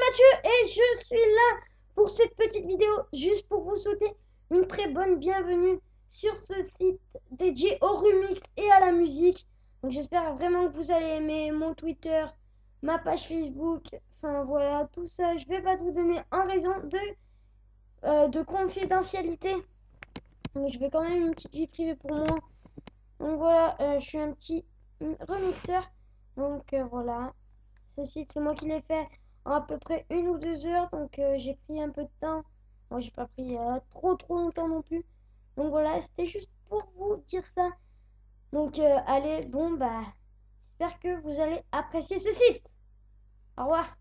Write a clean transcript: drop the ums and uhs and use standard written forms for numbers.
Mathieu et je suis là pour cette petite vidéo juste pour vous souhaiter une très bonne bienvenue sur ce site dédié au remix et à la musique. Donc j'espère vraiment que vous allez aimer mon Twitter, ma page Facebook, enfin voilà, tout ça. Je vais pas tout donner en raison de confidentialité. Donc je veux quand même une petite vie privée pour moi. Donc voilà, je suis un petit remixeur. Donc voilà. Ce site, c'est moi qui l'ai fait en à peu près 1 ou 2 heures. Donc, j'ai pris un peu de temps. Moi, j'ai pas pris trop longtemps non plus. Donc, voilà, c'était juste pour vous dire ça. Donc, allez, bon, bah, j'espère que vous allez apprécier ce site. Au revoir.